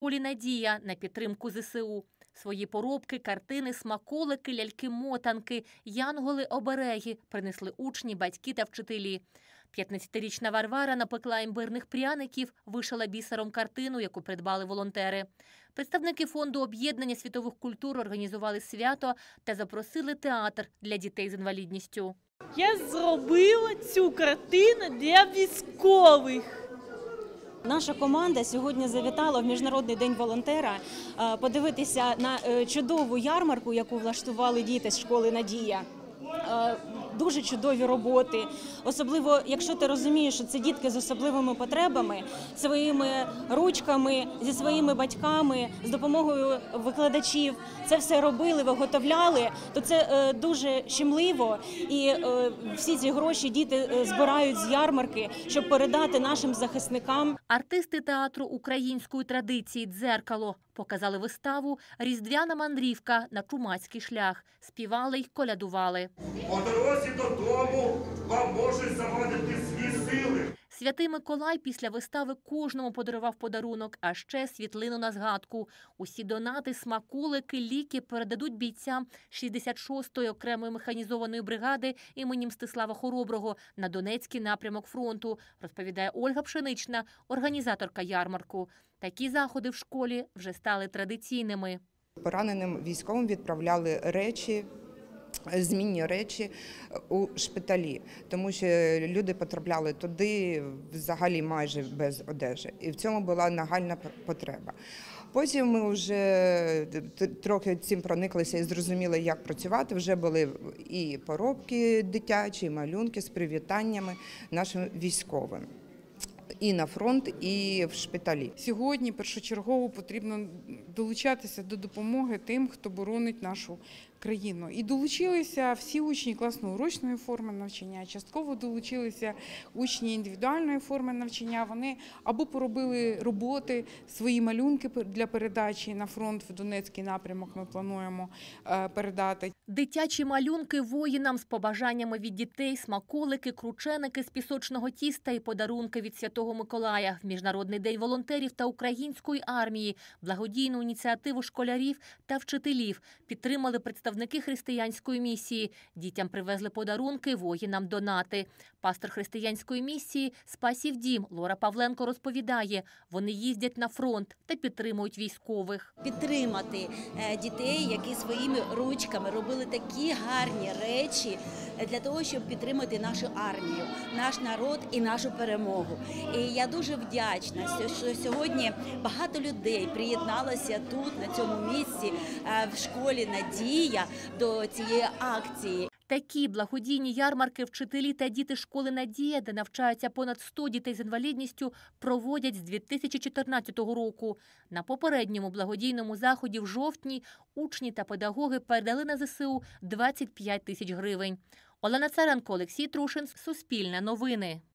школі «Надія» на підтримку ЗСУ. Свої поробки, картини, смаколики, ляльки-мотанки, янголи-обереги принесли учні, батьки та вчителі. 15-річна Варвара напекла імбирних пряників, вишила бісером картину, яку придбали волонтери. Представники Фонду об'єднання світових культур організували свято та запросили театр для дітей з інвалідністю. Я зробила цю картину для військових. Наша команда сьогодні завітала в Міжнародний день волонтера подивитися на чудову ярмарку, яку влаштували діти з школи «Надія». Дуже чудові роботи, особливо якщо ти розумієш, що це дітки з особливими потребами, своїми ручками, зі своїми батьками, з допомогою викладачів. Це все робили, виготовляли, то це дуже щемливо. І всі ці гроші діти збирають з ярмарки, щоб передати нашим захисникам. Артисти театру української традиції «Дзеркало» показали виставу «Різдвяна мандрівка на чумацький шлях». Співали й колядували. По дорозі додому вам можуть завадити злі сили. Святий Миколай після вистави кожному подарував подарунок, а ще світлину на згадку. Усі донати, смаколики, ліки передадуть бійцям 66-ї окремої механізованої бригади імені Мстислава Хороброго на Донецький напрямок фронту, розповідає Ольга Пшенична, організаторка ярмарку. Такі заходи в школі вже стали традиційними. Пораненим військовим відправляли речі, змінні речі у шпиталі, тому що люди потрапляли туди взагалі майже без одежі. І в цьому була нагальна потреба. Потім ми вже трохи цим прониклися і зрозуміли, як працювати. Вже були і поробки дитячі, і малюнки з привітаннями нашим військовим. І на фронт, і в шпиталі. Сьогодні першочергово потрібно долучатися до допомоги тим, хто боронить нашу країну. І долучилися всі учні класно-урочної форми навчання, частково долучилися учні індивідуальної форми навчання. Вони або поробили роботи, свої малюнки для передачі на фронт в Донецький напрямок ми плануємо передати. Дитячі малюнки воїнам з побажаннями від дітей, смаколики, крученики з пісочного тіста і подарунки від Святого Миколая. В Міжнародний день волонтерів та української армії благодійну ініціативу школярів та вчителів підтримали представники християнської місії. Дітям привезли подарунки, воїнам донати. Пастор християнської місії «Спасів дім» Лора Павленко розповідає, вони їздять на фронт та підтримують військових. Підтримати дітей, які своїми ручками робили такі гарні речі для того, щоб підтримати нашу армію, наш народ і нашу перемогу. І я дуже вдячна, що сьогодні багато людей приєдналося тут, на цьому місці, в школі «Надія» до цієї акції. Такі благодійні ярмарки вчителі та діти школи «Надія», де навчаються понад 100 дітей з інвалідністю, проводять з 2014 року. На попередньому благодійному заході в жовтні учні та педагоги передали на ЗСУ 25 тисяч гривень. Олена Царенко, Олексій Трушин, Суспільне новини.